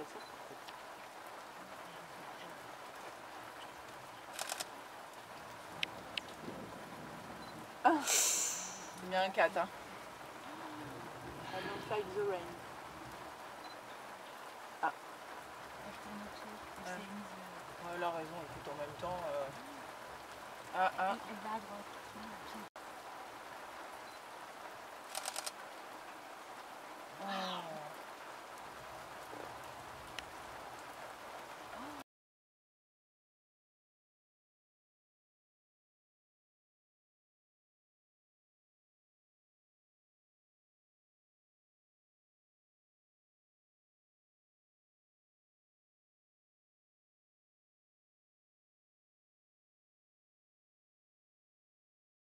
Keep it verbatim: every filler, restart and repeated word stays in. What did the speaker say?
Ah, c'est bien un quatre. Hein. I don't fight the rain. Ah. Ouais. Ouais, elle a raison, écoute, en même temps. Euh... Ah, ah.